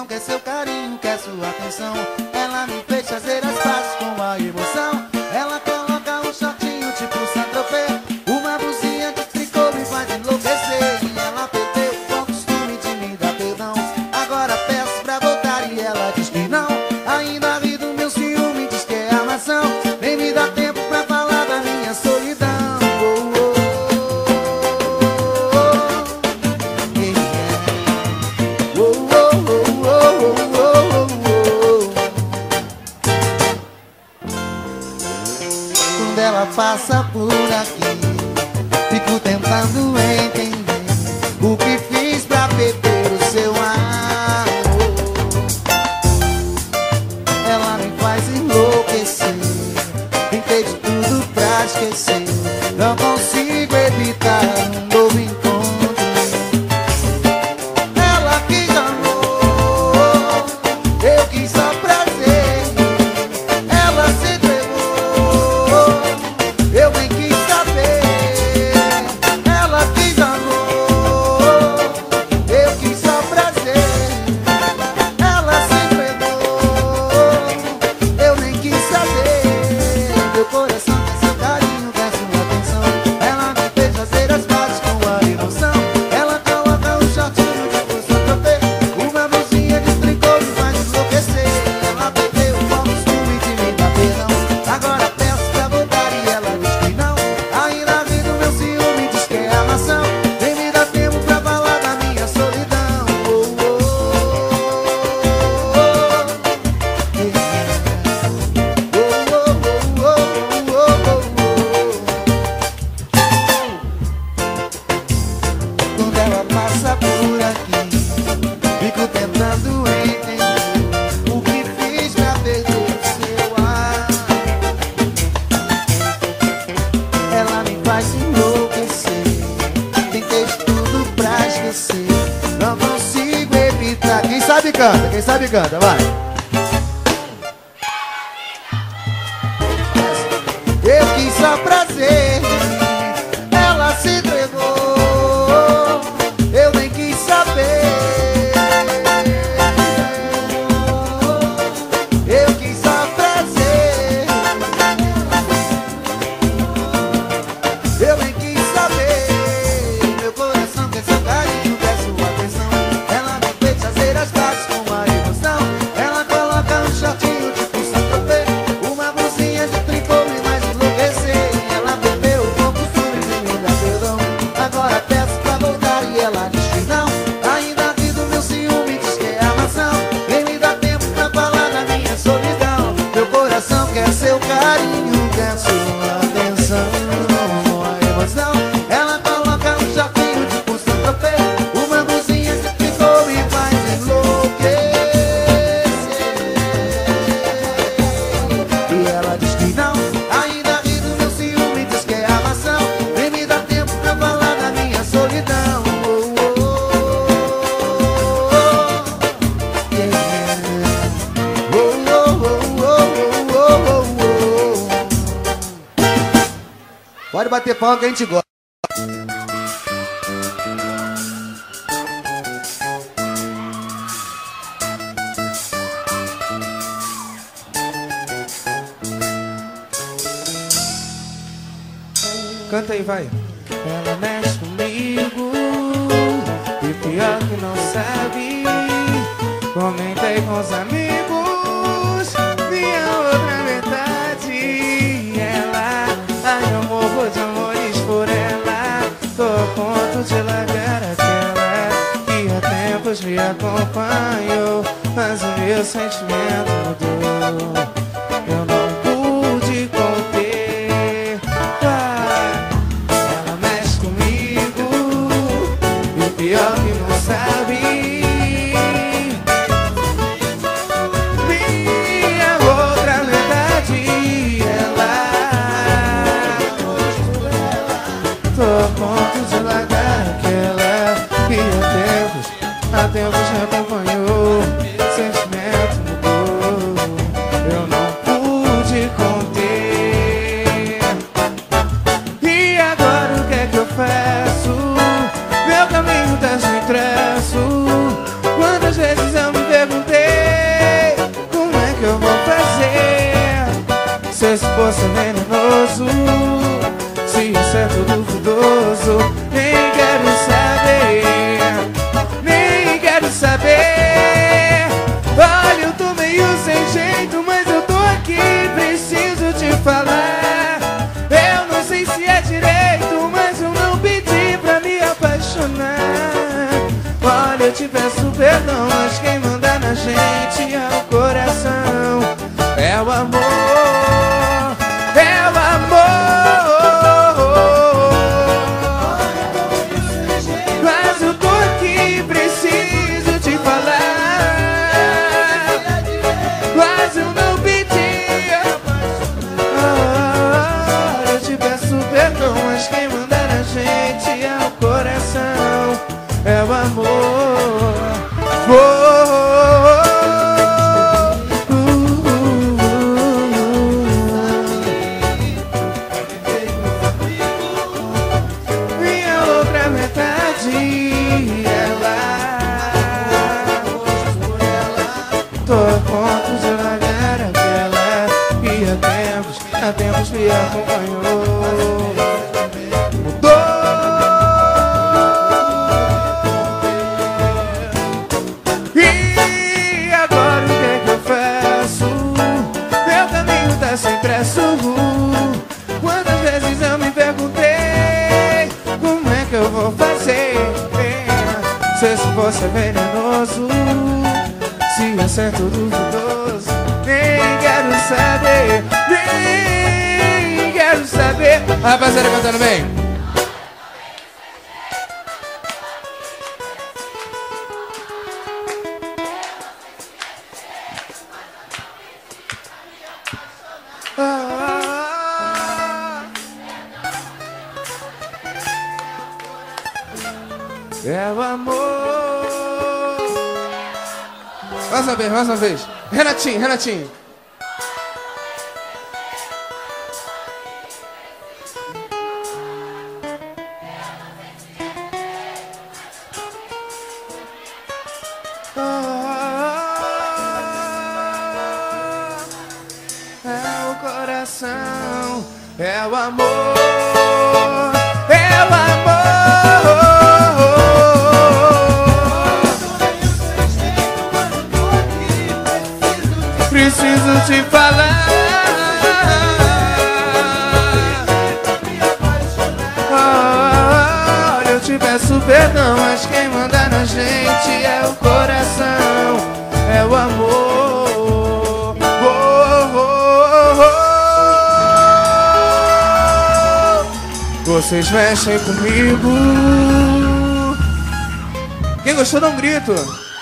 quer seu carinho, quer sua atenção. Ela me fez fazer as pazes com a emoção. Ela coloca um shortinho tipo Saint-Tropez, uma blusinha de tricô me faz enlouquecer. E ela perdeu o costume de me dar perdão. Agora peço pra voltar e ela diz que não. Ainda ri do meu ciúme, diz que é armação. Nem me dá tempo pra falar da minha solidão. Quando ela passa por aqui, fico tentando entender o que fiz pra perder o seu amor. Ela me faz enlouquecer, tentei de tudo pra esquecer. Não consigo evitar um novo encontro. Ela quis amor, eu quis só prazer. Ela se entregou, eu nem quis saber. Ela quis amor, eu quis só prazer. Ela se entregou, eu nem quis saber. Meu coração quer seu carinho, quer sua atenção. Ela me fez fazer as pazes com a emoção. Ela coloca um shortinho de curso trofé, uma blusinha de tricô me faz enlouquecer. Ela perdeu o costume de me dar perdão. Agora peço pra voltar e ela diz que não. Ainda ri do meu ciúme, diz que é armação. Nem me dá tempo pra falar da minha solidão. Quando ela passa por aqui, fico tentando entender o que fiz pra perder o seu ar. Ela me faz enlouquecer, tentei de tudo pra esquecer. Não consigo evitar. Quem sabe canta, quem sabe canta, vai. Eu quis só prazer, ela se entregou, eu nem quis saber. Eu quis só prazer, eu nem quis saber. Meu coração quer seu carinho, quer sua atenção. Ela me fez fazer as pazes com a emoção. Ela coloca um shortinho tipo Saint-Tropez, uma blusinha de tricô me faz enlouquecer. Ela perdeu o costume de me dar perdão. Agora peço pra voltar e ela diz que não. Ainda ri do meu ciúme, diz que é armação. Nem me dá tempo pra falar da minha solidão. Meu coração quer seu carinho, quer sua atenção. A emoção, ela coloca um shortinho tipo Saint-Tropez, uma blusinha de tricô me faz enlouquecer. E ela diz que não. Ainda ri do meu ciúme, diz que é armação. Nem me dá tempo pra falar da minha solidão. Pode bater palma que a gente gosta. Canta aí, vai. Ela mexe comigo e pior que não sabe. Comentei com os amigos minha outra metade. Ela, ai eu morro de amores por ela. Tô a ponto de largar aquela que há tempos me acompanhou, mas o meu sentimento mudou. Eu não pude conter. Ela mexe comigo e pior que não sabe. Minha outra metade. Ela, tô a ponto de largar aquela que há tempos me acompanhou. Sentimento mudou. Eu não fosse venenoso, se isso é tudo duvidoso, nem quero saber, nem quero saber. Olha, eu tô meio sem jeito, mas eu tô aqui, preciso te falar. Eu não sei se é direito, mas eu não pedi pra me apaixonar. Olha, eu te peço perdão, mas quem manda na gente é o coração. É o amor, é o amor. Mas eu tô aqui, preciso te falar. Mas eu não pedi. Eu te peço perdão, mas quem manda na gente é o coração. É o amor. Minha outra metade, ela. Tô a ponto de largar aquela que há tempos me acompanhou. Mudou. E agora o que é que eu faço? Meu caminho tá sem traço. Quantas vezes eu me perguntei como é que eu vou fazer? Se isso fosse venenoso, se isso é tudo duvidoso, nem quero saber, nem quero saber. Rapaziada cantando bem. É o amor. Mais uma vez. Renatinho. É o coração, é o amor, é o amor. Preciso te falar. Olha, eu te peço perdão, mas quem manda na gente é o coração, é o amor. Vocês mexem comigo. Quem gostou dá um grito.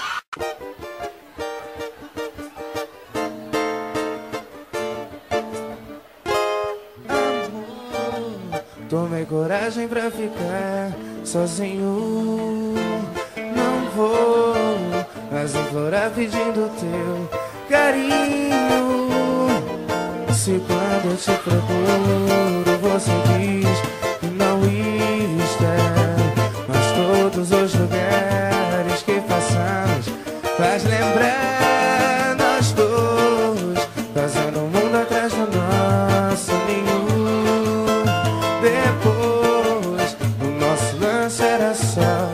Tomei coragem pra ficar sozinho. Não vou mais implorar pedindo teu carinho. Se quando eu te procuro você diz que não está, mas todos os lugares que passamos faz lembrar nós dois, fazendo o mundo atrás do nosso ninho. Depois, o nosso lance era só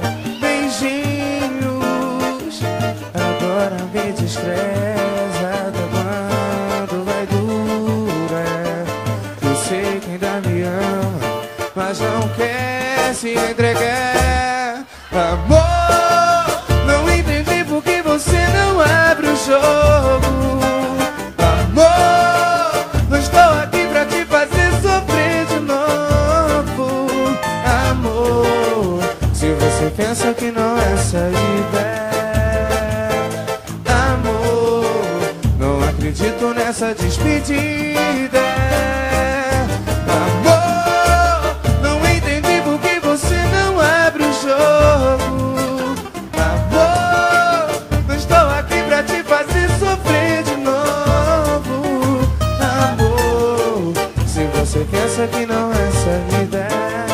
beijinhos. Agora me despreza, até quando vai durar? Eu sei que ainda me ama, mas não quer se entregar. Amor, não entendi por que você não abre o jogo. Amor, não estou aqui pra te fazer sofrer de novo. Amor, se você pensa que não é saída. Amor, não acredito nessa despedida. Amor, não entendi por que você não abre o jogo. Amor, não estou aqui pra te fazer sofrer de novo. Amor, se você pensa que não é saída.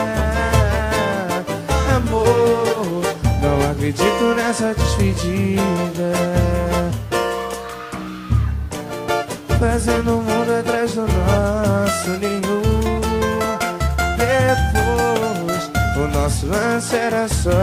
Amor, não acredito nessa despedida. fazendo o mundo atrás do nosso ninho. Depois, o nosso lance era só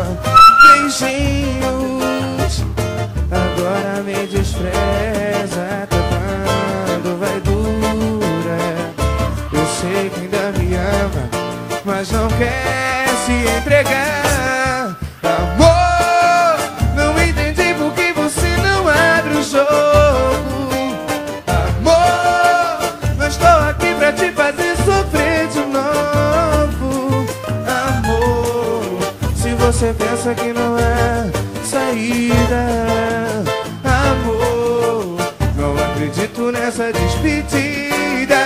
beijinhos. Agora me despreza, tá quando vai dura. Eu sei que ainda me ama, mas não quer se entregar. Amor, não entendi por que você não abre o jogo. Amor, não estou aqui pra te fazer sofrer de novo. Amor, se você pensa que não é saída. Amor, não acredito nessa despedida.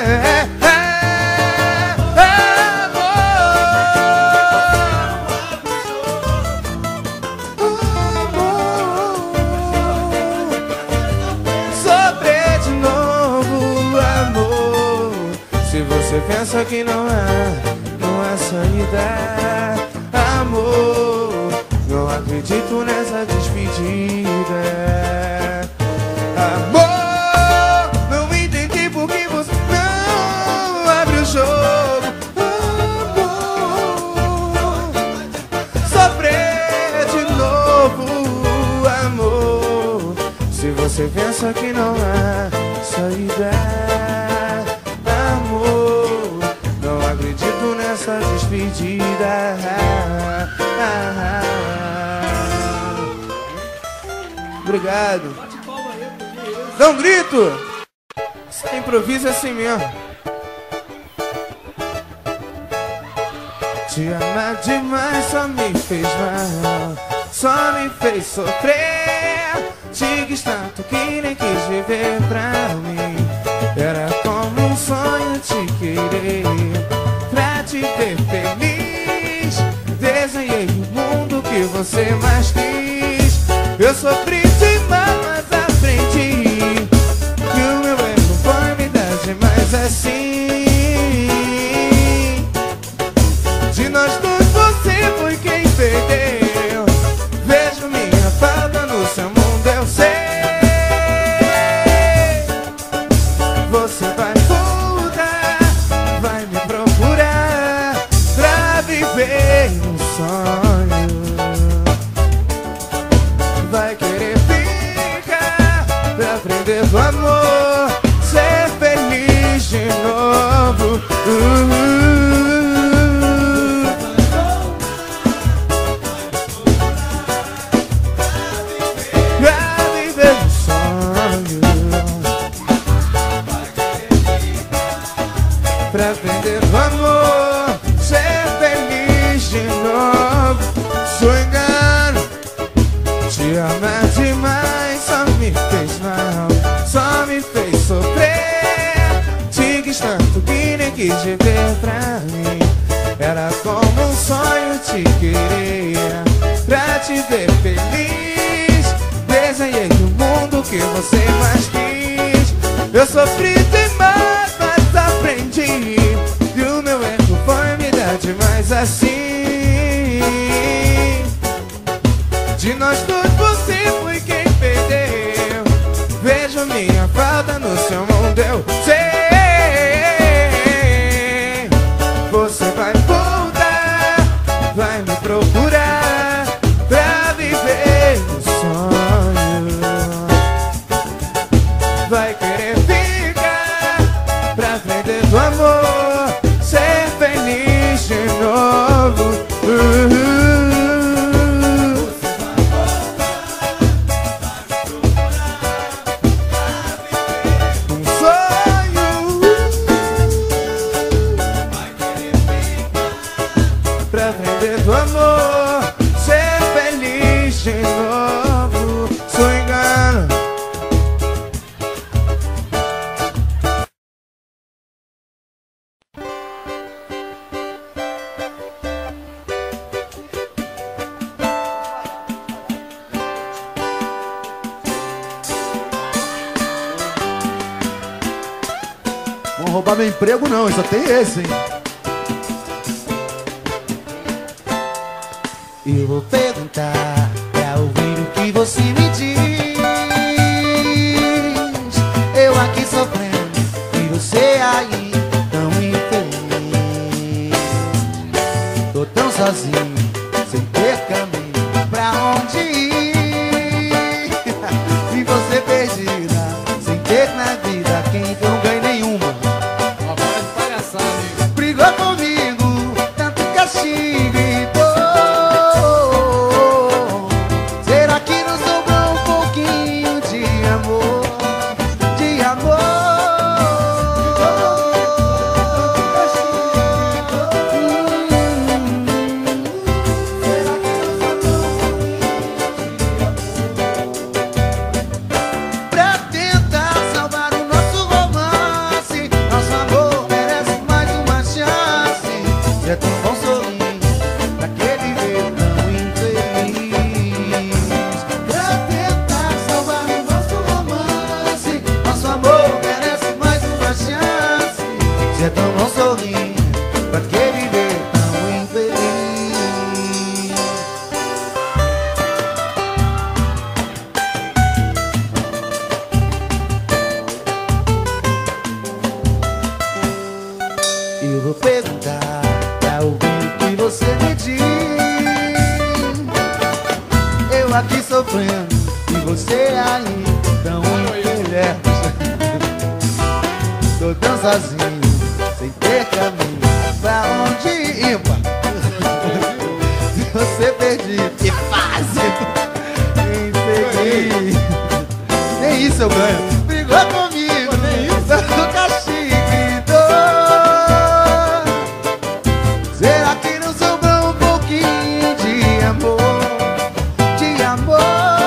Você pensa que não é saída. Amor, não acredito nessa despedida. Amor, não entendi por que você não abre o jogo. Amor, sofrer de novo. Amor, se você pensa que não é saída. Acredito nessa despedida. Obrigado. Dá um grito. Você improvisa assim mesmo. Te amar demais só me fez mal, só me fez sofrer. Te quis tanto que nem quis viver pra mim. Era como um sonho te querer, pra te ver feliz. Desenhei o mundo que você mais quis. Eu sofri demais, mas aprendi que o meu erro foi me dar demais assim. De nós dois você foi quem perdeu. Vejo minha falta no seu mundo, eu sei. Você vai voltar, vai me procurar pra viver um sonho. Vai querer ficar pra aprender do amor, ser feliz de novo. Pra viver um sonho, pra aprender do amor, ser feliz de novo. Sou engano, te amar demais só me fez mal, só me fez sofrer. Te quis tanto que nem quis viver pra mim. Era como um sonho te querer, pra te ver feliz. Desenhei o mundo que você mais quis. Eu sofri demais, mas aprendi que o meu erro foi me dar demais assim. De nós dois você foi quem perdeu. Vejo minha falta no seu mundo, eu sei. Você vai voltar, vai me procurar pra viver um sonho. Vai querer ficar pra aprender do amor, ser feliz de novo. Um sonho. Vai querer ficar pra aprender do amor, ser feliz de novo. Sou engano. Vão roubar meu emprego não, só tem esse, hein? Eu vou perguntar pra ouvir o que você me diz. Eu aqui sofrendo, aí tão infeliz. Tô tão sozinho, sem ter caminho pra onde ir. E você perdida, sem ter na vida quem não ganha nenhuma. Agora de palhaçada, hein? Brigou comigo, tanto castigo e dor. Será que não sobrou um pouquinho de amor? De amor. Pra tentar salvar o nosso romance, nosso amor merece mais uma chance. Se é tão bom sorrir, pra que viver tão infeliz? Pra tentar salvar o nosso romance, nosso amor merece mais uma chance. Se é tão bom sorrir, pra que viver tão infeliz? Eu vou perguntar pra ouvir o que você me diz. Eu aqui sofrendo e você aí tão infeliz. Tô tão sozinho, sem ter caminho pra onde ir, pá. Você perdido, que fácil em seguir. Nem isso eu ganho. Brigou comigo, nem isso. Tanto castigo e dor. Será que não sobrou um pouquinho de amor? De amor.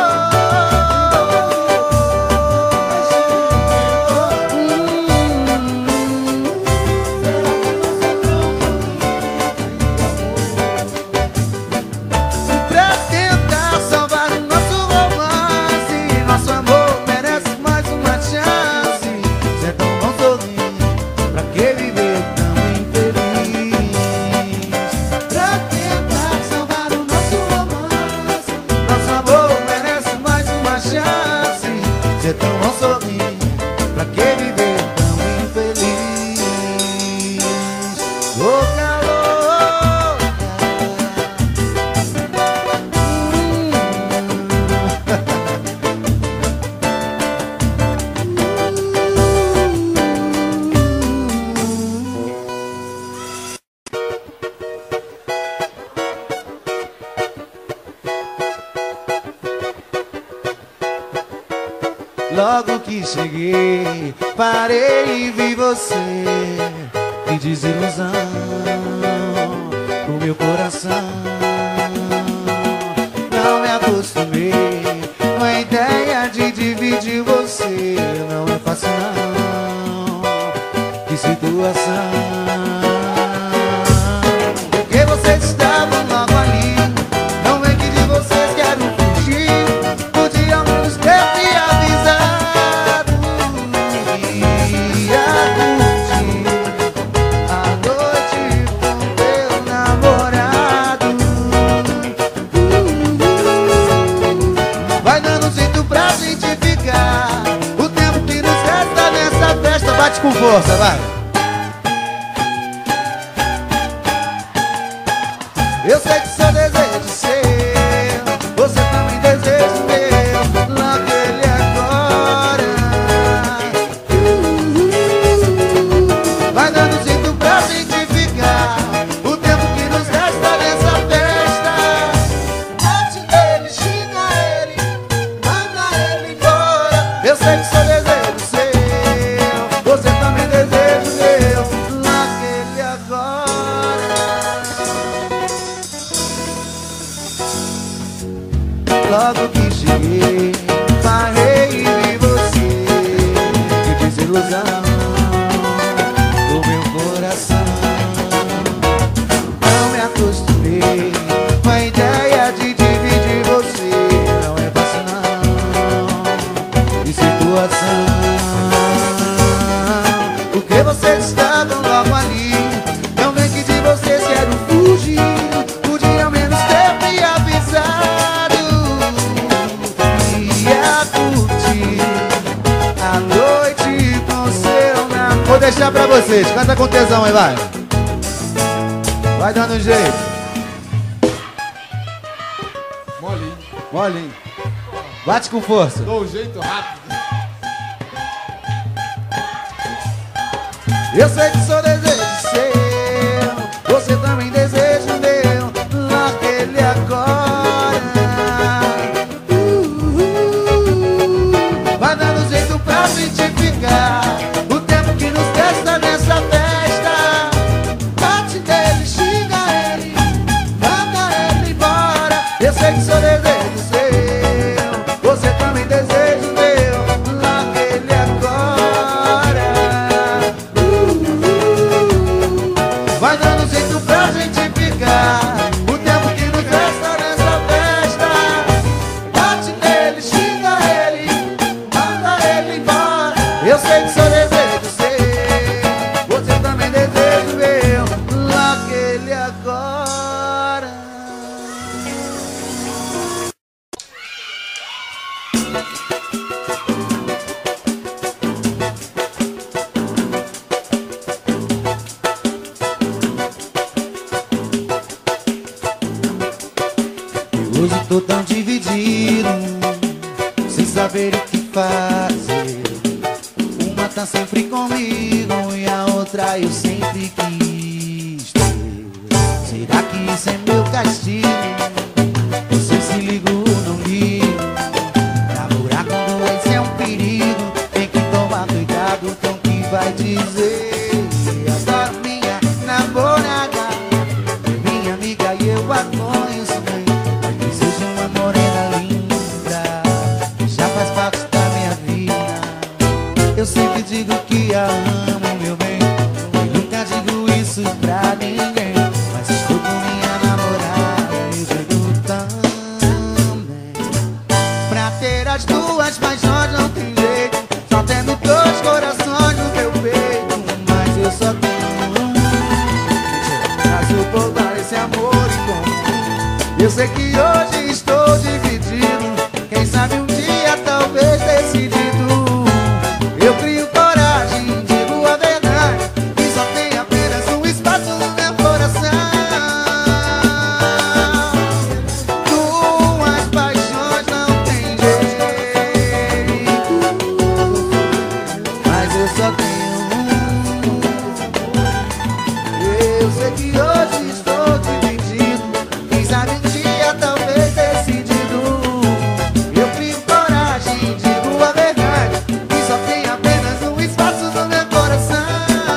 Pra tentar salvar o nosso romance, nosso amor merece mais uma chance. Se é tão bom sorrir, pra que viver tão infeliz? Pra tentar salvar o nosso romance, nosso amor merece mais uma chance. Se é tão bom sorrir, pra que viver tão infeliz? Louca, logo que cheguei, parei e vi você. Que desilusão pro meu coração. Não me acostumei com a ideia de dividir você. Não é fácil não, que situação. Porque vocês estavam logo ali. Não é que de vocês quero fugir. Podia ao menos ter me avisado. Ia curtir a noite com teu namorado. Vai dando jeito pra gente ficar. O tempo que nos resta nessa festa. Bate com força, vai. Eu sei que seu desejo seu, você também deseja o meu. Naquele agora. Vai dando jeito pra gente ficar. O tempo que nos resta nessa festa. Bate nele, xinga ele, manda ele embora. Eu sei que seu desejo seu, você também deseja o meu. Naquele agora. Logo que cheguei, parei e vi você. Que desilusão do meu coração. Não me acostumei com a ideia de dividir você. Não é fácil não, que situação. Porque vocês estavam logo ali. Não vem que de vocês quero fugir. Podia ao menos ter me avisado. vocês. Canta com tesão aí, vai. Vai dando um jeito. Molinho. Molinho. Bate com força. Dou um jeito rápido. Eu sei que sou desejo seu, você também deseja o meu, naquele agora. Vai dando jeito pra gente ficar, o tempo que nos resta nessa festa. Bate nele, xinga ele, manda ele embora. Eu sei que sou desejo seu, você também deseja o meu, naquele agora. Vai dando jeito pra gente ficar, o tempo que nos resta nessa festa. Bate nele, xinga ele, manda ele embora. Eu sei que sou desejo seu, você também deseja o meu, naquele agora. E hoje tô tão dividido, sem saber o que fazer. Uma tá sempre comigo e a outra eu sempre quis ter. Será que isso é meu castigo? Você se liga ou não liga? Namorar com doença é um perigo, tem que tomar cuidado com o que vai dizer. Agora minha namorada é minha amiga e eu a conheço bem. Mas desejo uma morena linda, que já faz parte da minha vida. Eu sempre digo que a amo, meu bem, e nunca digo isso pra ninguém. Mas estou com minha namorada e eu digo também. Pra ter as duas paixões não tem jeito, só tendo dois corações no meu peito. Mas eu só tenho um pra suportar esse amor incomum. Eu sei que hoje estou dividido, quem sabe um dia talvez decidido. Eu crio coragem, digo a verdade, e só tem apenas um espaço no meu coração. Duas paixões não tem jeito, mas eu só tenho um. Eu sei que hoje estou dividido, quem sabe um dia talvez decidido. Eu crio coragem, digo a verdade, e só tem apenas um espaço no meu coração.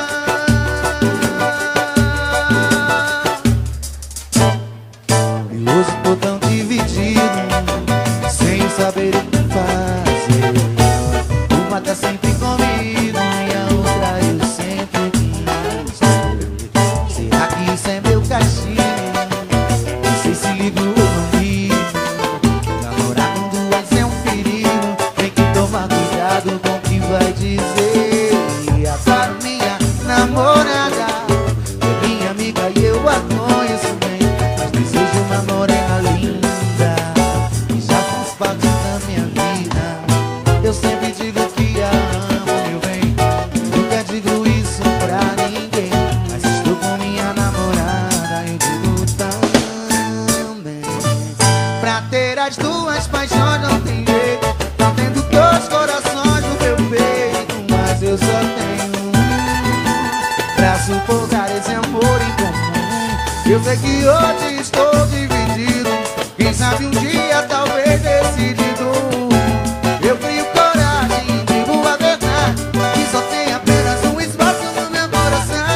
E hoje tô tão dividido, sem saber o que fazer. Uma tá sempre comigo e a outra eu sempre quis ter. Será que isso é meu castigo? Não sei se ligo ou não ligo. Namorar com duas é um perigo, tem que tomar cuidado com o que vai dizer. E agora minha namorada é minha amiga e eu a conheço bem. Mas desejo uma morena linda, que já faz parte da minha vida. Eu sempre digo que a amo, meu bem, nunca digo isso pra ninguém. Mas estou com minha namorada, eu digo também. Pra ter as duas paixões não tem jeito, tá tendo dois corações no meu peito. Mas eu só tenho um pra suportar esse amor incomum. Eu sei que hoje estou dividido, quem sabe um dia talvez decidido. Eu crio coragem, digo a verdade, que só tem apenas um espaço no meu coração.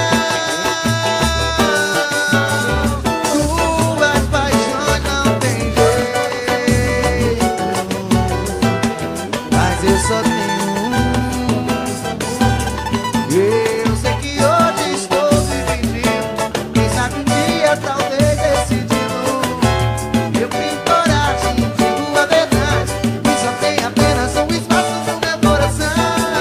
Duas paixões não tem jeito, mas eu só tenho um. Eu sei que hoje estou dividido, quem sabe um dia talvez decidido. Eu crio coragem, digo a verdade, e só tem apenas um espaço no meu coração.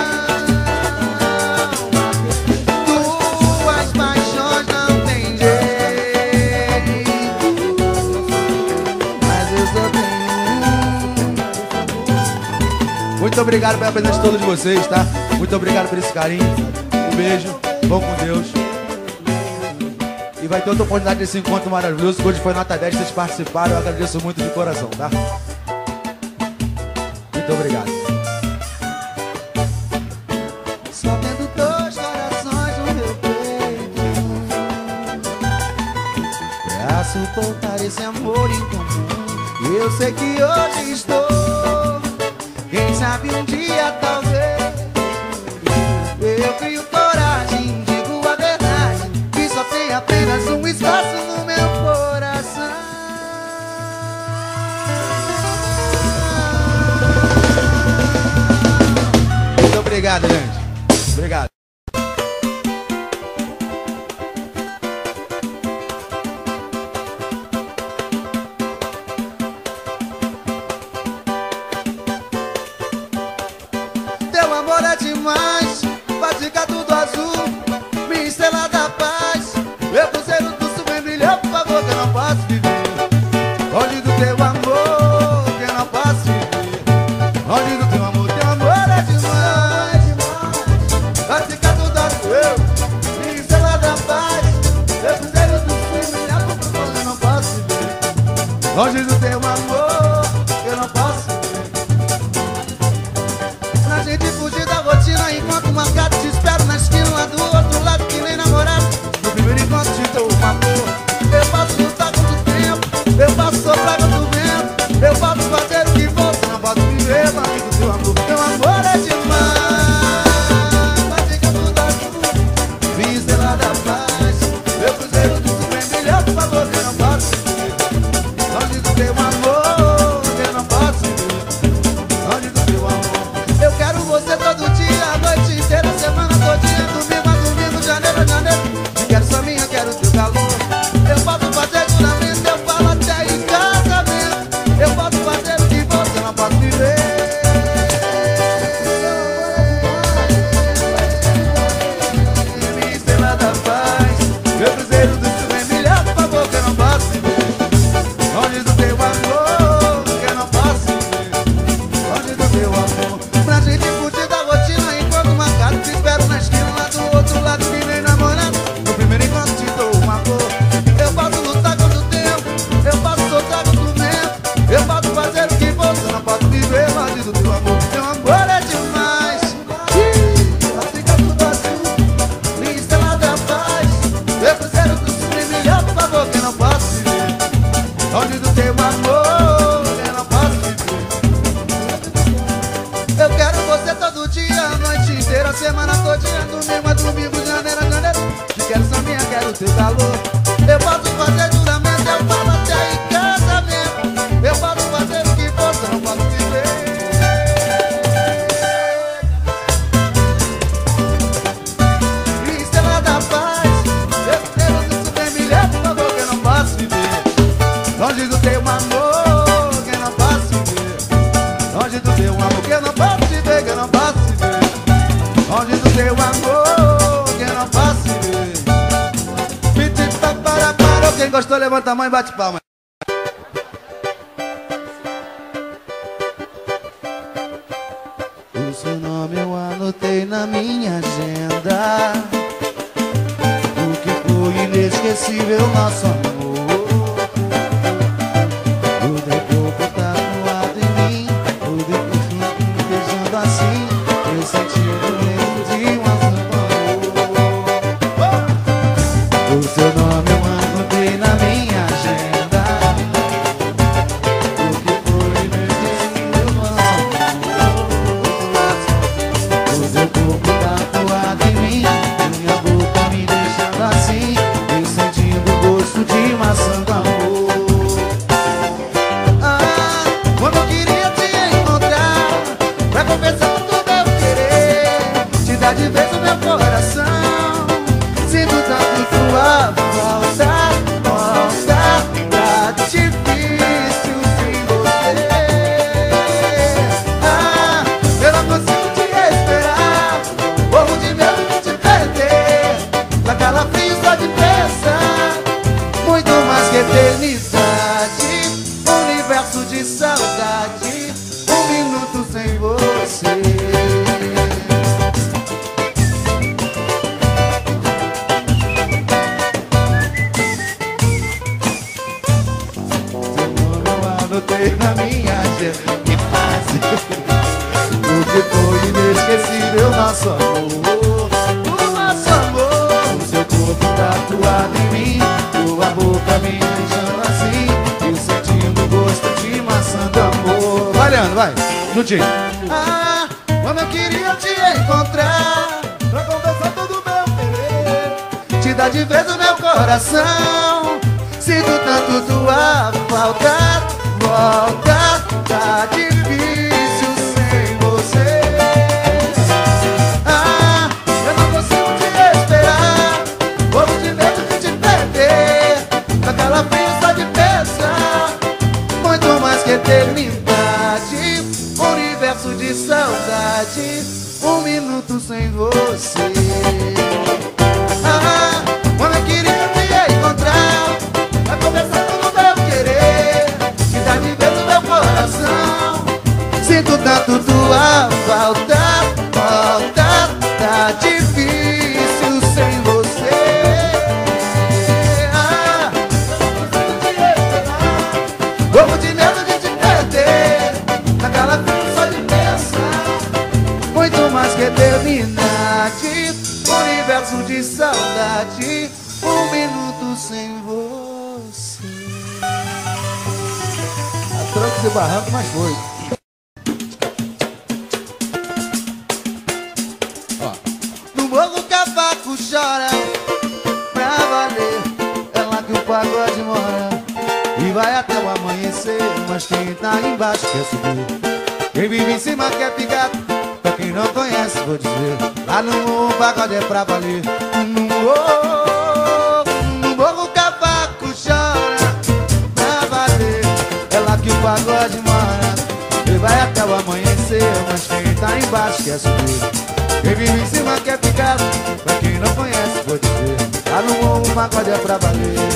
Duas paixões não tem jeito, mas eu só tenho um. Muito obrigado pela presença de todos vocês, tá? Muito obrigado por esse carinho. Um beijo. Vão com Deus. E vai ter outra oportunidade desse encontro maravilhoso, que hoje foi nota 10, vocês participaram, eu agradeço muito de coração, tá? Muito obrigado. Só tendo dois corações no meu peito pra suportar esse amor em comum. Eu sei que hoje estou, quem sabe um dia talvez eu crio coragem, digo a verdade, que só tem apenas um espaço no meu coração. Muito obrigado, gente. Obrigado. Teu amor é demais, vai ficar tudo azul, minha estrela da paz. Meu cruzeiro do sul vem brilhar, por favor, que eu não posso viver longe do teu amor, que eu não posso viver longe do teu amor. Teu amor é demais, vai ficar tudo azul, minha estrela da paz. Meu cruzeiro do sul vem brilhar, por favor, que eu não posso viver longe do teu amor, que eu não posso viver. Pra gente fugir da rotina, enquanto marcado te espero na esquina lá do outro lado, que nem namorado. No primeiro encontro te dou uma amor. Eu posso lutar contra o tempo, eu posso soprar contra o vento, eu posso fazer o que for, você não pode viver longe do teu amor. Teu amor é demais, vai ficar tudo azul, minha estrela da paz. Meu cruzeiro do sul vem brilhar, por favor, que eu não posso viver longe do teu amor, que eu não posso viver longe do teu amor. Eu quero você todo dia, a noite inteira, a semana todinha, domingo a domingo, janeiro a janeiro. Eu quero só minha, quero teu calor. Eu posso fazer juramento, eu falo até em casamento. Eu posso fazer o que você não pode viver. Minha estrela da paz, meu cruzeiro do sul vem brilhar, por favor, que eu não posso viver longe do teu amor, que eu não posso viver longe do teu amor. Pra gente fugir da rotina, enquanto marcado te espero na esquina lá do outro lado, que nem namorado. No primeiro encontro te dou uma cor. Eu posso lutar contra o tempo, eu posso soltar contra o vento, eu posso fazer o que for, você não pode viver longe do teu amor. Teu amor é demais, vai ficar tudo azul, minha estrela da paz. Meu cruzeiro do sul vem brilhar, por favor, que eu não posso viver longe do teu amor, que eu não posso viver. Eu quero você todo dia, a noite inteira, a semana todinha, domingo a domingo, janeiro a janeiro. Te quero só minha, quero teu calor. Eu posso fazer juramento, eu falo até em casamento. Eu posso fazer o que for, você não pode viver. Minha estrela da paz, meu cruzeiro do sul vem brilhar, por favor, que eu não posso viver longe do teu amor, que eu não posso viver longe do teu amor, que eu não posso viver, que eu não posso viver longe do teu amor, que eu não posso viver. Piti para, quem gostou levanta a mão e bate palma. O seu nome eu anotei na minha agenda, porque foi inesquecível nosso amor. O depois tatuado em mim, o depois me beijando assim, eu senti o lembro de um amor. O seu nome eu anotei na minha agenda, porque foi inesquecível nosso amor. O seu corpo tatuado em mim, minha boca me deixando assim, eu sentindo o gosto de maçã do amor. Quando eu queria te encontrar, pra confessar tudo eu querer, te dar de vez o meu coração, sinto tanto sua falta, tá difícil sem você. Eu não consigo te esperar, morro de medo de te perder, dá calafrio só de pensar, muito mais que eternidade, universo de saudade, um minuto sem você. anotei na minha agenda. Que fase, porque foi inesquecível nosso amor. O nosso amor, o seu corpo tatuado em mim, tua boca me beijando assim, eu sentindo o gosto de maçã do amor. Vai, Leandro, vai, juntinho. Ah, como eu queria te encontrar pra conversar todo o meu querer, te dar de vez o meu coração. Sinto tanto tua falta, volta, tá difícil sem você. Ah, eu não consigo te esperar, morro de medo de te perder, naquela fria só de pensar, muito mais que eternidade, universo de saudade, um minuto sem você. Ah, como eu queria te encontrar pra conversar todo o meu querer, te dar de vez o meu coração. Sinto tanto tua falta, falta, tá difícil sem você. Ah, morro de medo de te perder, naquela fria só de pensar, muito mais que eternidade, universo de saudade, um minuto sem você. A trancos e barranco, mas foi. Ó. No morro o cavaco chora, pra valer, é lá que o pagode mora, e vai até o amanhecer, mas quem tá embaixo quer subir, quem vive em cima quer ficar. Pra quem não conhece, vou dizer, lá no morro o pagode é pra valer. No morro o cavaco chora, pra valer, é lá que o pagode mora, e vai até o amanhecer, mas quem tá embaixo quer subir, quem vive em cima quer ficar. Pra quem não conhece, vou dizer, lá no morro o pagode é pra valer.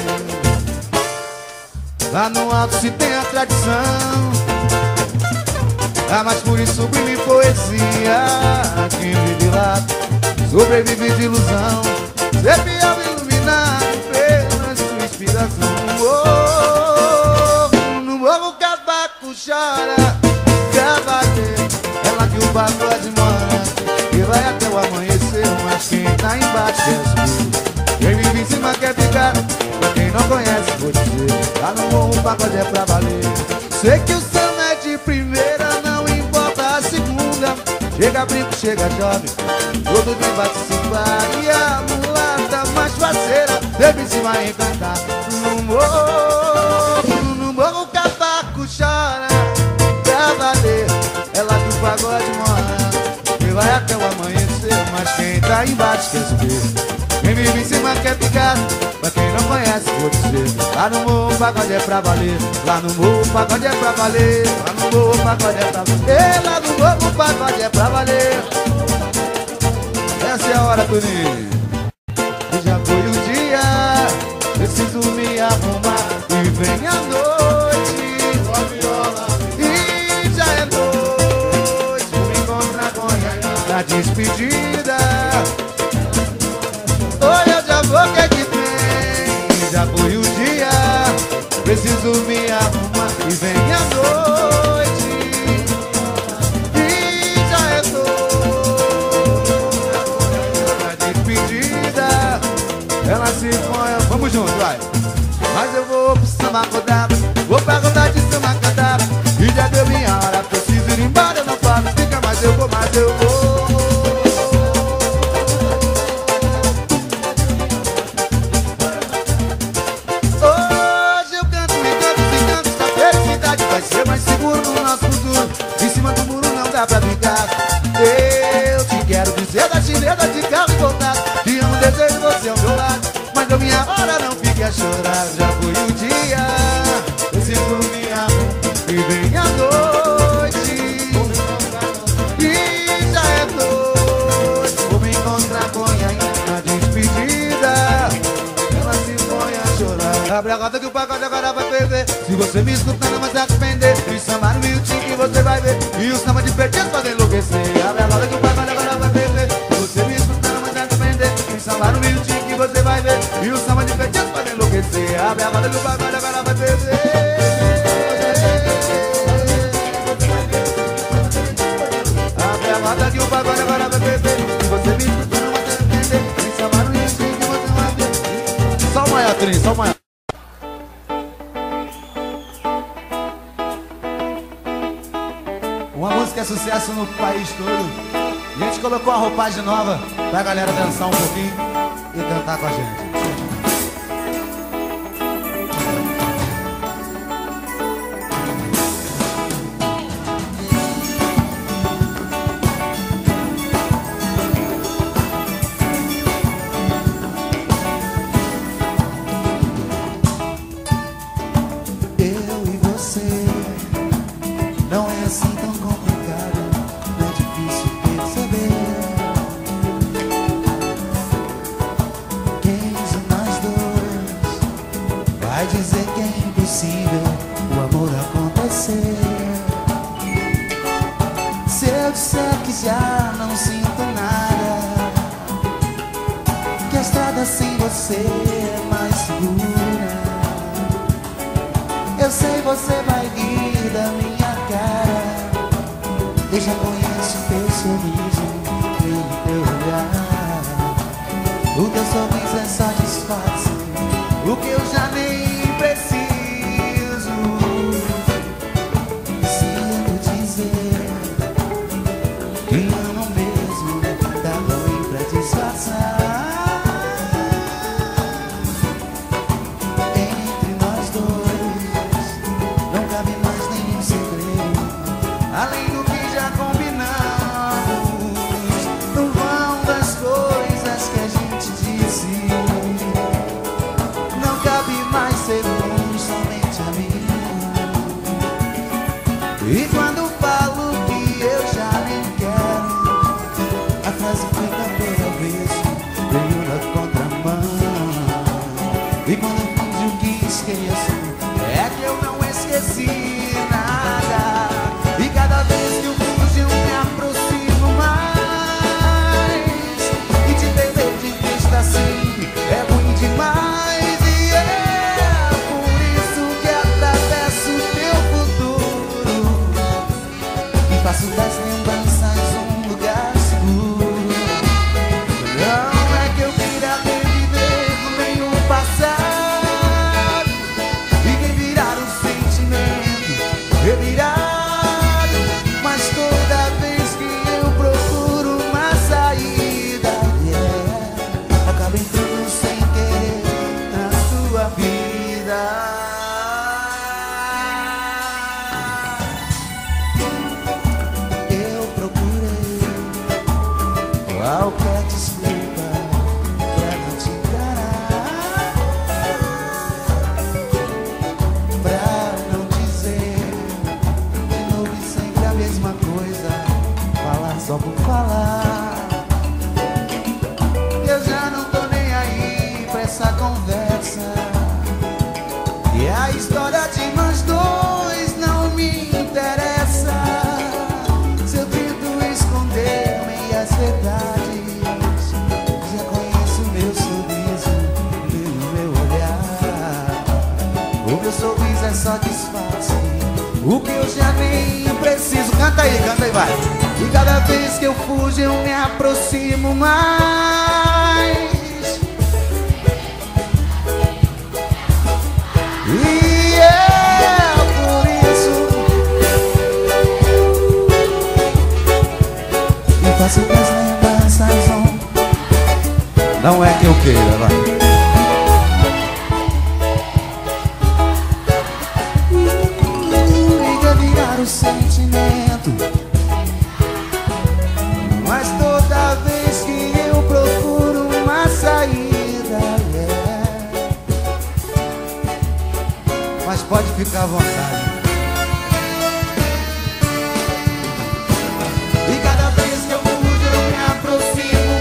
Lá no alto se tem a tradição, a mais pura e sublime poesia. Quem vive lá sobrevive de ilusão, ser fiel e iluminado pela sua inspiração. No morro o cavaco chora, cavaqueiro, é lá que o pagode mora, e vai até o amanhecer, mas quem tá embaixo quer subir, quem vive em cima quer ficar. Pra quem não conhece, vou dizer, lá no morro o pagode é pra valer. Sei que o samba é de primeira, não importa a segunda, chega brinco, chega jovem, todo mundo vai participar, e a mulata mais faceira deve se vai encantar. No morro o cavaco chora, pra valer, é lá que o pagode mora, e vai até o amanhecer, mas quem tá embaixo quer subir, quem vive em cima quer ficar. Pra quem não conhece, vou dizer, lá no morro o pagode é pra valer, lá no morro o pagode é pra valer, lá no morro o pagode é pra valer, lá no morro o pagode é pra valer. Essa é a hora, Toninho. E já foi o dia, preciso me arrumar, e vem a noite, e já é noite, vou me encontrar com a da despedida. Oi, eu já vou, que tem? Já foi o dia, preciso me arrumar, e vem a noite, e já é noite, a despedida, ela se põe. Vamos juntos, vai. Mas eu vou pro samba rodar, vou pra rodar de samba cantar, e já deu minha hora, preciso ir embora, eu não falo, fica, mas eu vou, mas eu vou. Vai ser mais seguro no nosso futuro, em cima do muro não dá pra brincar. Eu te quero dizer da chinesa de carro e voltar, te amo, desejo você ao meu lado, mas a minha hora não fique a chorar. Já foi o dia, preciso me arrumar, e vem a noite, e já é noite, vou me encontrar com a na despedida, ela se põe a chorar. Abre a roda que o pagode agora vai perder, se você me escutar não vai se arrepender, e samba no miudinho que você vai ver, e o samba de petisco faz enlouquecer. Abre a roda que o pagode agora vai perder, se você me escutar não vai se arrepender, e samba no miudinho que você vai ver, e o samba de petisco faz enlouquecer. Abre a roda que o pagode agora vai perder. agora vai beber. Se você me escutar, não vai se arrepender. Esse é o barulho que você vai ver. Só amanhã, Trin, só amanhã. Uma música é sucesso no país todo. E a gente colocou uma roupagem nova pra galera dançar um pouquinho e cantar com a gente. Vai dizer que é impossível o amor acontecer. Se eu disser que já não sinto nada, que a estrada sem você é mais segura, eu sei você vai rir da minha cara. Eu já conheço teu sorriso e teu olhar. O teu sorriso é só disfarce o que eu já nem preciso. Se eu dizer que amo mesmo, tá ruim pra disfarçar. Entre nós dois não cabe mais nenhum segredo, além do que já combinamos. No vão das coisas que a gente disse, sermos somente amigos. E quando falo que eu já nem quero, a frase fica pelo avesso, veio na contramão. E quando eu finjo que esqueço, é que eu não esqueci nada. E cada vez que eu fujo eu me aproximo mais. E te perder de vista sempre é ruim demais. Faço das lembranças um lugar seguro. Não é que eu queira reviver nenhum passado e revirar o sentimento, revirar. Mas toda vez que eu procuro uma saída, acabo entrando sem querer na sua vida. Qualquer desculpa pra não te encarar, pra não dizer de novo e sempre a mesma coisa, falar só por falar. Eu já não tô nem aí pra essa conversa, e a história de nós dois não me interessa. Se eu tento esconder meias verdades, o meu sorriso é só disfarce, o que eu já nem preciso. Canta aí, vai. E cada vez que eu fujo eu me aproximo mais. E é por isso que faço das lembranças não é que eu queira, vai. O sentimento, mas toda vez que eu procuro uma saída, mas pode ficar à vontade. E cada vez que eu fujo eu me aproximo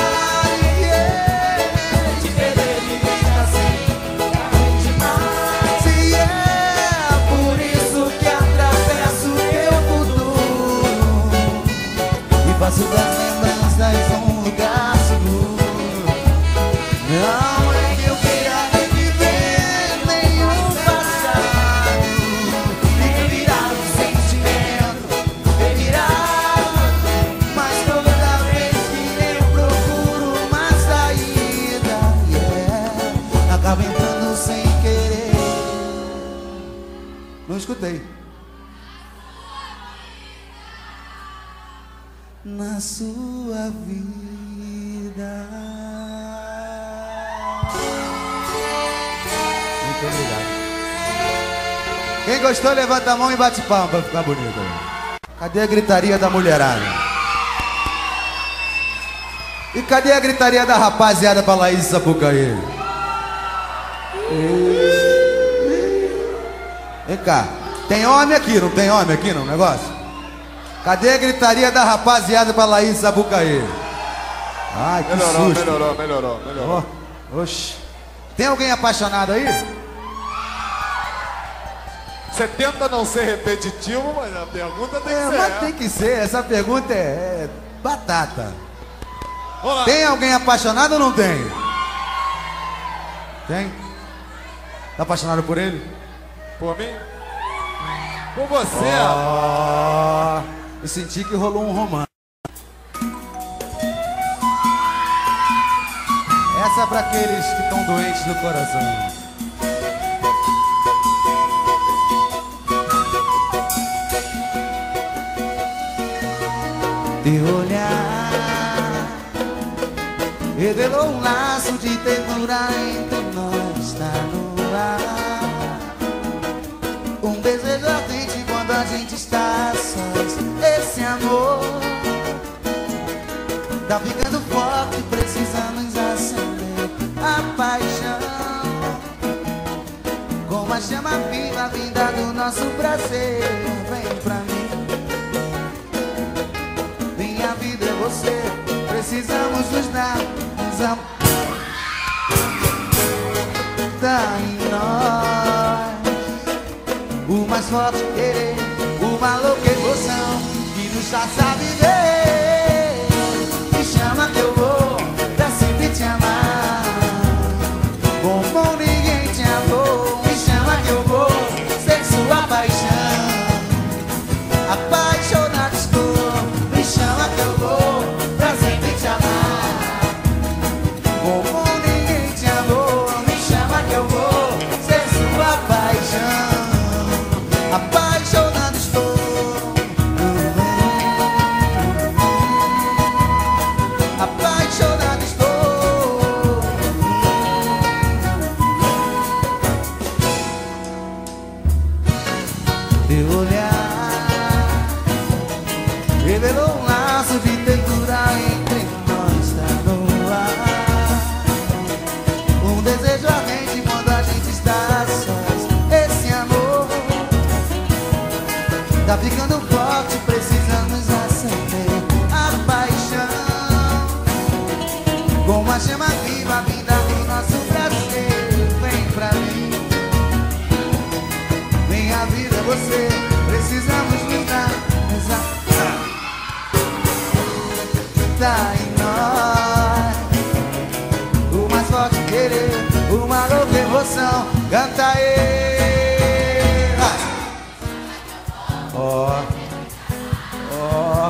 mais. Te perder de vista assim é ruim demais. E é por isso que faço das lembranças um lugar seguro. Não é que eu queira reviver nenhum passado amor sem querer. Não escutei. Na sua vida. Muito obrigado. Quem gostou, levanta a mão e bate palma pra ficar bonito. Cadê a gritaria da mulherada? E cadê a gritaria da rapaziada pra Laís Sapucaí? Vem cá. Tem homem aqui, não tem homem aqui no negócio? Cadê a gritaria da rapaziada pra Laís Sapucaí? Ai, que susto. Melhorou. Oh, oxi. Tem alguém apaixonado aí? Você tenta não ser repetitivo, mas a pergunta tem que ser. Mas tem que ser, essa pergunta é batata. Olá. Tem alguém apaixonado ou não tem? Tem? Tá apaixonado por ele? Por mim? Por você. Eu senti que rolou um romance. Essa é pra aqueles que estão doentes no coração. Teu olhar revelou um laço de ternura entre nós, tá no ar. Um desejo ardente quando a gente está sós. Esse amor tá ficando forte, precisamos acender a paixão. Como a chama viva, vinda do nosso prazer. Vem pra mim. Minha vida é você, precisamos nos dar tá em nós o mais forte querer, uma louca emoção que nos faça viver. Me chama que eu vou pra sempre te amar, como ninguém te amou. Me chama que eu vou ser sua paixão, apaixonado estou. Me chama que eu vou pra sempre te amar, como ninguém te amou. Me chama que eu vou ser sua paixão, apaixonado estou. Apaixonado estou. Teu olhar revelou um laço de ternura entre nós, tá no ar. Um desejo ardente quando a gente está sós. Esse amor tá ficando forte, precisamos acender a paixão. Como a chama viva, vinda do nosso prazer. Vem pra mim, minha vida é você, precisamos nos dar tá em nós o mais forte querer, uma louca emoção. Canta aí. Ó, ó,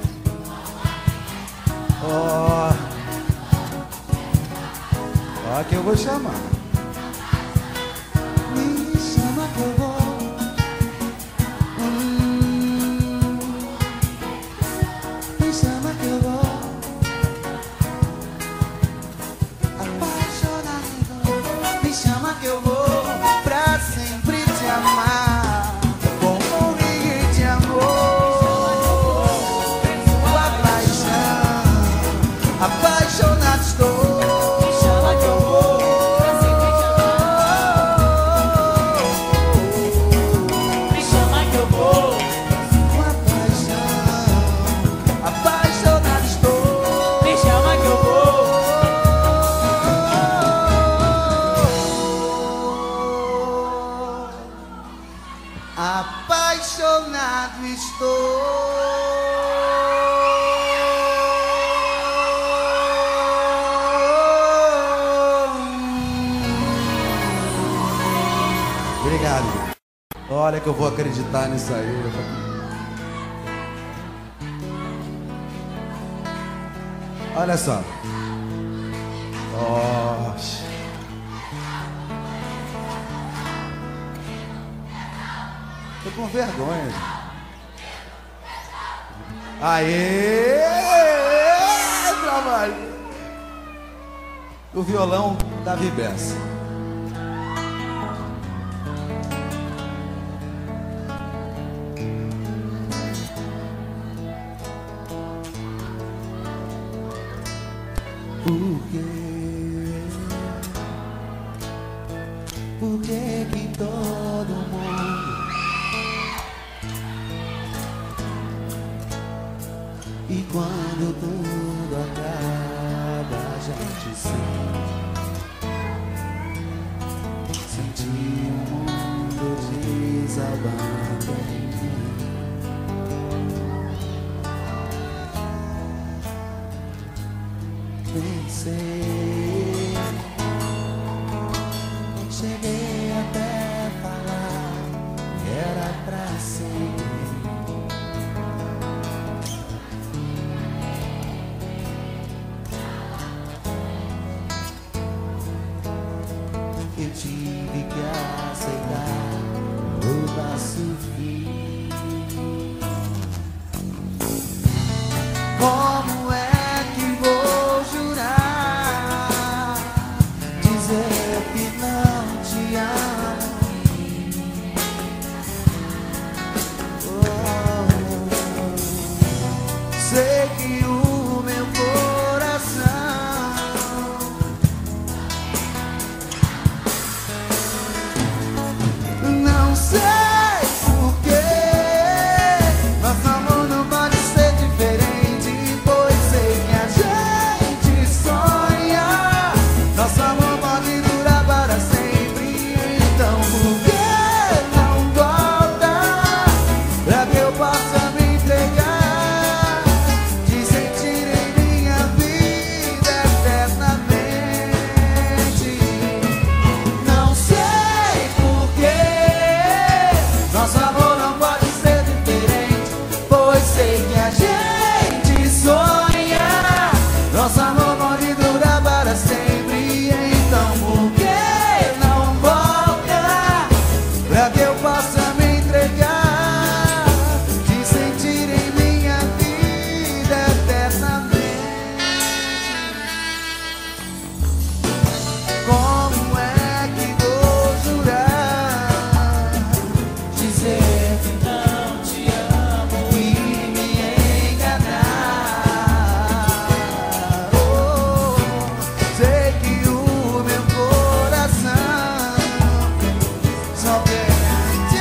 ó, ó que eu vou chamar. Me chama que eu vou. Me chama que eu vou. Apaixonado. Me chama que eu vou pra sempre te amar, como ninguém te amou. Sua paixão, apaixonado estou. Me chama que eu vou pra sempre te amar. Me chama que eu vou. Sua paixão, apaixonado estou. Me chama que eu vou. Apaixonado estou. Obrigado. Olha que eu vou acreditar nisso aí. Olha só. Tô com vergonha. Aê! Trabalho! O violão da Vibessa. Por que que todo mundo e quando tudo acaba a gente sentir o mundo desabando em mim? Pensei, cheguei até falar que era pra sempre. Eu tive que aceitar o passo fim. Como é que vou jurar, dizer que não te amo? Sei que o meu coração não sei porquê. Nosso amor não pode ser diferente, pois sei que a gente sonha. Nosso amor pode durar para sempre. Então por que não volta pra que eu possa me entregar, te sentir em minha vida eternamente? Não sei porquê. Nosso amor não pode ser diferente, pois sei que a gente sonha. Nosso amor pode durar para sempre. Então por que não volta pra que eu possa me entregar, te sentir em minha vida eternamente? Como é que vou jurar, dizer que não te amo e me enganar? Oh, sei que o meu coração só quer te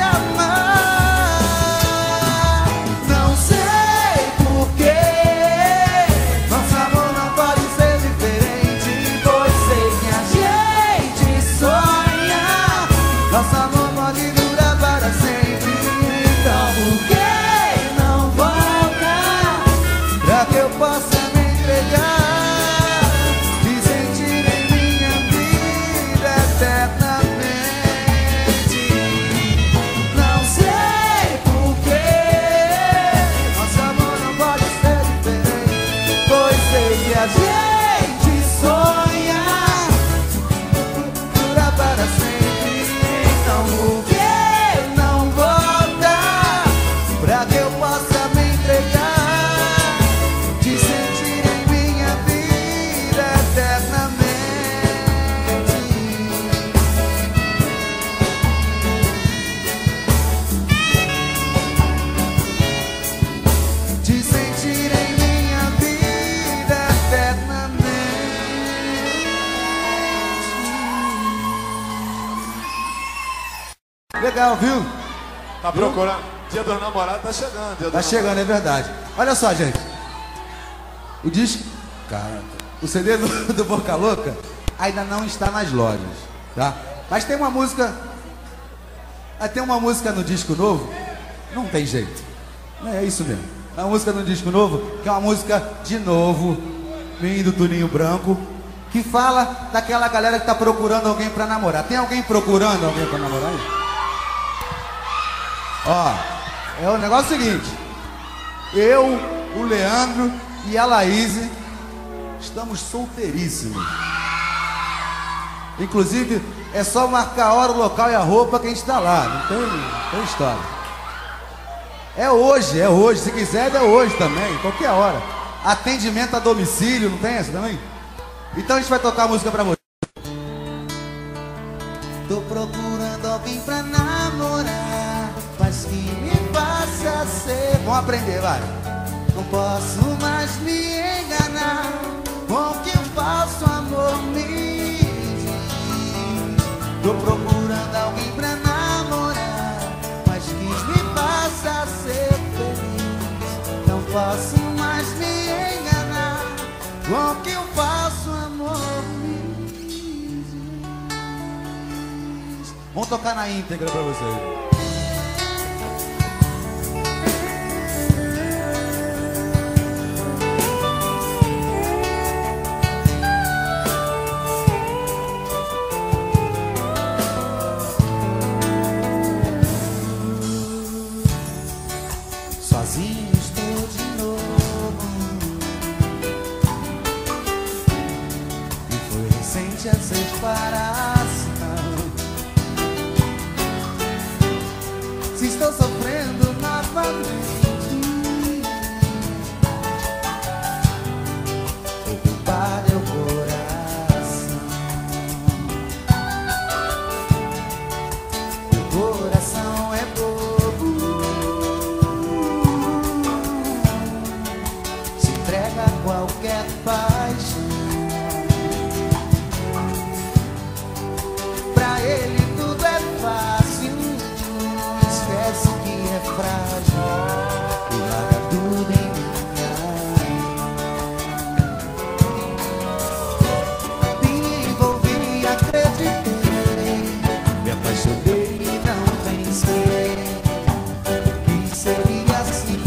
amar. Não sei porquê. Nosso amor não pode ser diferente, pois sei que a gente sonha. Nosso amor pode durar para sempre. Então por que não volta pra que eu possa me entregar, te sentir em minha vida eternamente? Não sei porquê. Nosso amor não pode ser diferente, pois sei que a gente sonha durar para sempre. Então por que não volta pra que eu possa me entregar, te sentir em minha vida eternamente? Te sentir em minha vida eternamente. Legal, viu? Tá procurando? Dia dos namorados tá chegando. Dia Tá dos chegando, é verdade. Olha só, gente. O disco, cara, o CD do Boca Louca ainda não está nas lojas, tá? Mas tem uma música, no disco novo, não tem jeito. É isso mesmo. É uma música no disco novo, que é uma música de novo, vindo do Toninho Branco, que fala daquela galera que tá procurando alguém pra namorar. Tem alguém procurando alguém pra namorar aí? Ó, é o negócio seguinte. Eu, o Leandro e a Laís estamos solteiríssimos. Inclusive, é só marcar a hora, o local e a roupa que a gente tá lá. Não tem história. É hoje. Se quiser, é hoje também, qualquer hora. Atendimento a domicílio, não tem essa também? Então a gente vai tocar a música pra você. Tô procurando alguém pra namorar, mas que me faça ser. Vamos aprender, vai. Não posso mais me enganar com o que o falso amor me diz. Tô procurando alguém pra namorar, mas que me faça ser feliz. Não posso mais me enganar com o que o falso amor me diz. Vamos tocar na íntegra pra vocês. Sozinho estou de novo, e foi recente a separação. Se estou sofrendo novamente, o culpado é o coração. O coração é bobo, se entrega a qualquer paixão. Pra ele tudo é fácil, esquece que é frágil e larga tudo em minha. Me envolvi, acreditei, me apaixonei e não pensei que seria assim.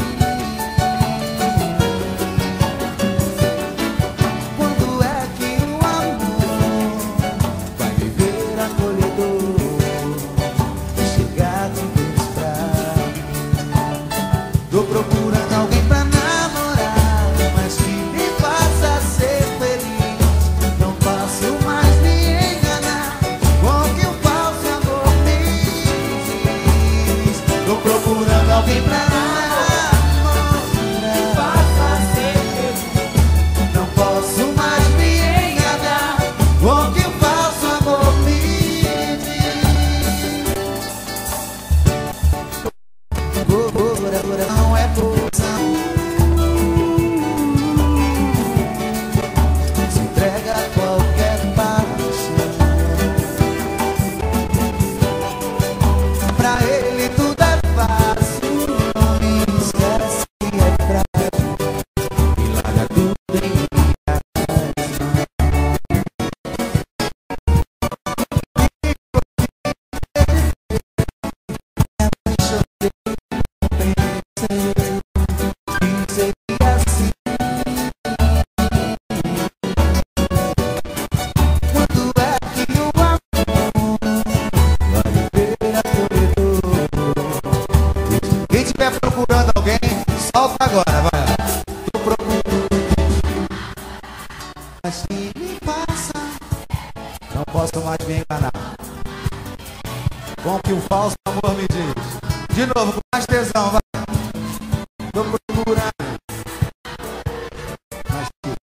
Quando é que o amor vai viver acolhedor e chegar de vez pra mim? Tô procurando alguém pra namorar, mas que me faça ser feliz. Não posso mais me enganar com o que o falso amor me diz. Tô procurando alguém pra namorar, faça ser feliz. Não posso mais me enganar com o que o falso amor me diz. Coração é poção, se entrega a qualquer paixão. Pra ele tudo é fácil, não me esquece que é frágil e larga tudo em minha. Que seria assim. Quando é que o amor vai viver acolhedor? Quem estiver procurando alguém, solta agora, vai. Tô procurando, mas que me passa. Não posso mais me enganar com o que o falso amor me diz. De novo, com mais tesão, vai. Tô procurando, mas que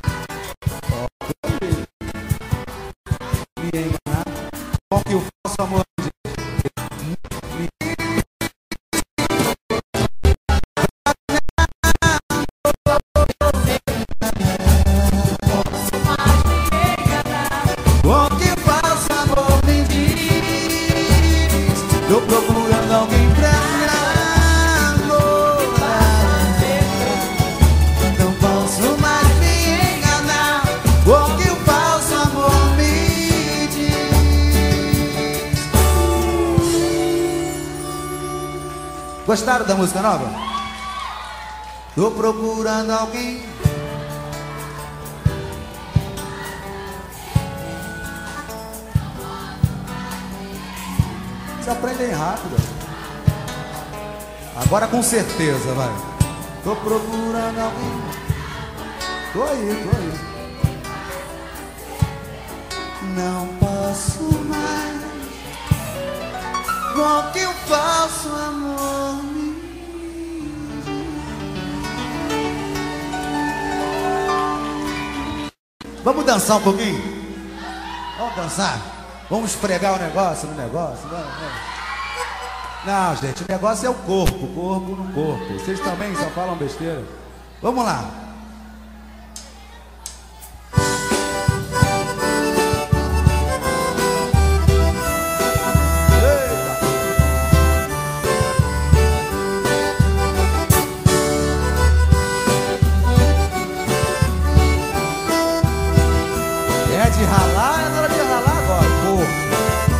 me enganar com o que o falso amor me diz. Com o que o falso amor me diz. Tô procurando alguém pra namorar. Não posso mais me enganar com o que o falso amor me diz. Gostaram da música nova? Tô procurando alguém. Vocês aprendem rápido. Agora com certeza, vai. Tô procurando alguém. Tô aí. Não posso mais com o que o falso amor me Vamos dançar um pouquinho? Vamos dançar? Vamos esfregar o negócio no negócio? Não, gente, o negócio é o corpo no corpo. Vocês também só falam besteira. Vamos lá. É de ralar, é hora de ralar agora, corpo.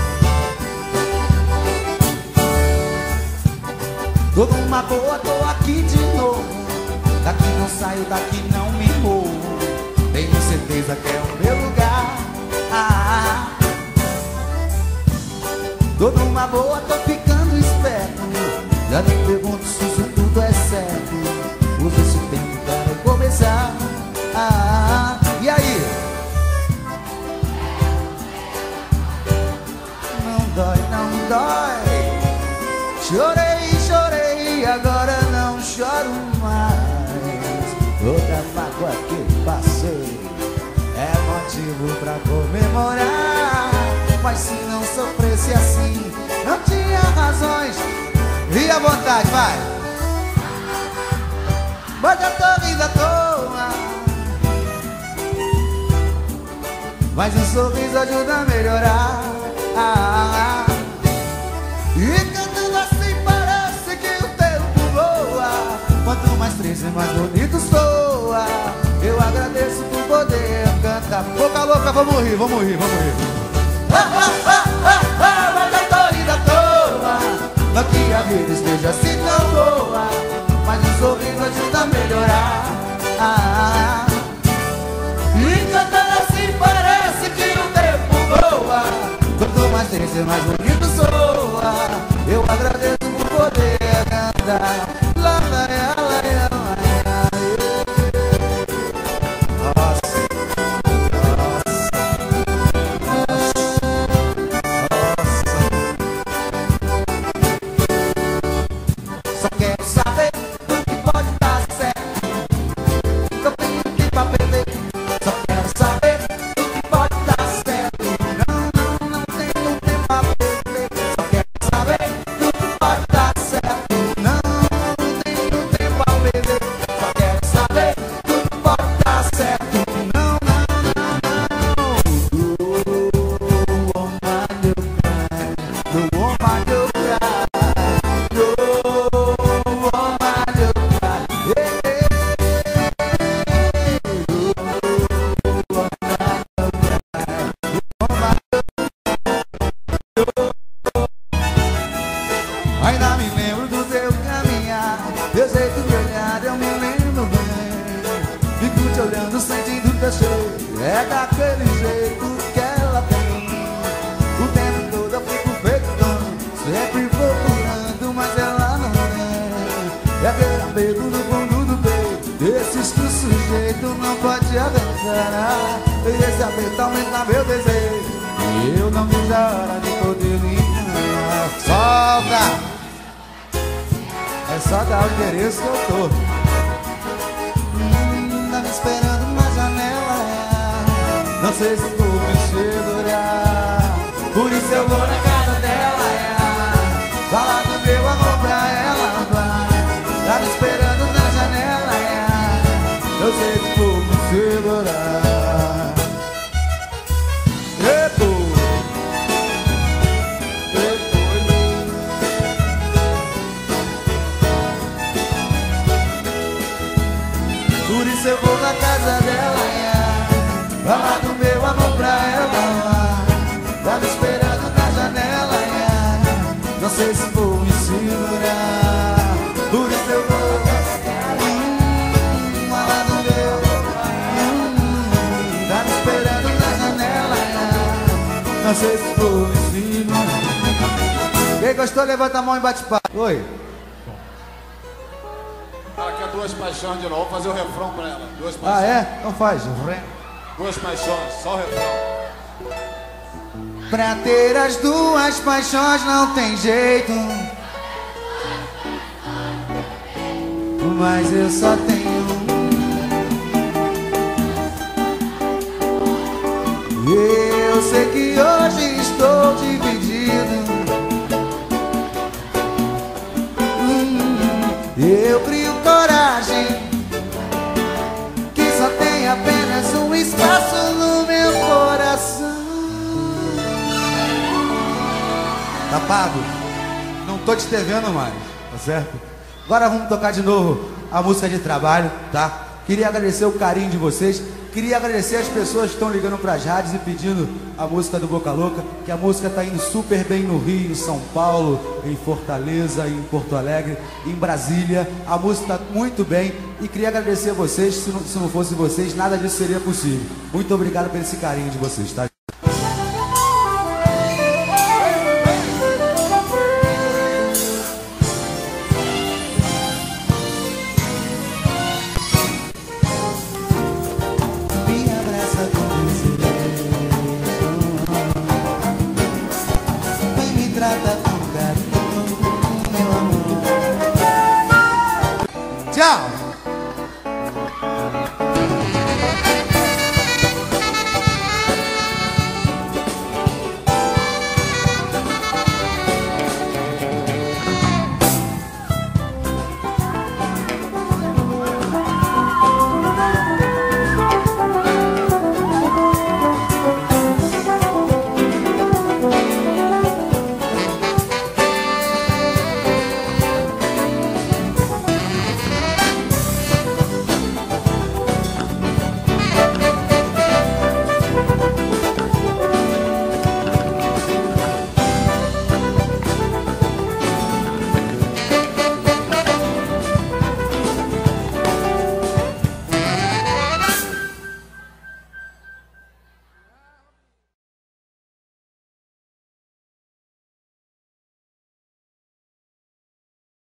Tô numa boa, tô aqui de novo. Daqui não saio, daqui não me movo. Tenho certeza que é o meu lugar. Tô numa boa, tô ficando esperto. Já nem pergunto se isso tudo é certo. Usa esse tempo para começar. E aí? Não dói, não dói. Chorei, chorei, agora não choro mais. Toda mágoa que passei é motivo pra comemorar. Mas se não sofresse assim, não tinha razões. E à vontade, vai. Mas eu tô rindo à toa. Mas um sorriso ajuda a melhorar. E cantando assim parece que o tempo voa. Quanto mais triste, mais bonito soa. Eu agradeço por poder cantar. Boca louca, vamos rir, vamos rir, vamos rir. Mas eu tô rindo à toa. Não que a vida esteja assim tão boa. Mas um sorriso ajuda a melhorar. E cantando assim parece que o tempo voa. Quanto mais triste, mais bonito soa. Eu agradeço por poder cantar. Só quero saber do que pode dar certo. Não tenho tempo pra perder. Só quero saber do que pode dar certo. Não tenho tempo pra perder. Só quero saber do que pode dar certo. Não tenho tempo pra perder. Só quero saber do que pode dar certo. Não. Do woman you cry. Ainda me lembro do teu caminhar, teu jeito de olhar, eu me lembro bem. Fico te olhando, sentindo teu cheiro. É daquele jeito que ela tem. O tempo todo eu fico feitando, sempre procurando, mas ela não é. É aquele medo no fundo do peito, esses que o sujeito não pode aguentar. E esse aperto aumenta meu desejo, e eu não vejo a hora de poder me enganar. Solta! É só dar o endereço que eu tô. Tá me esperando na janela. Não sei se vou me segurar. Por isso eu vou na casa dela. Falar do meu amor pra ela. Tá me esperando na janela. Não sei se vou me segurar. Depois. Por isso eu vou na casa dela, falar do meu amor pra ela. Tá me esperando na janela, não sei se vou me segurar. Por isso eu vou falar do meu tá me esperando na janela, não sei se vou me segurar. Quem gostou, levanta a mão e bate palma. Oi. Aqui é Duas Paixões de novo, vou fazer o refrão pra ela. Duas Paixões. Ah, é? Então faz. Duas Paixões, só o refrão. Pra ter as duas paixões não tem jeito, mas eu só tenho Eu sei que hoje estou dividido. Eu crio coragem que só tem apenas um espaço no meu coração. Tá pago? Não tô te devendo mais, tá certo? Agora vamos tocar de novo a música de trabalho, tá? Queria agradecer o carinho de vocês. Queria agradecer as pessoas que estão ligando pras rádios e pedindo a música do Boca Louca, que a música tá indo super bem no Rio, em São Paulo, em Fortaleza, em Porto Alegre, em Brasília. A música tá muito bem e queria agradecer a vocês. Se não fosse vocês, nada disso seria possível. Muito obrigado por esse carinho de vocês, tá? Tchau!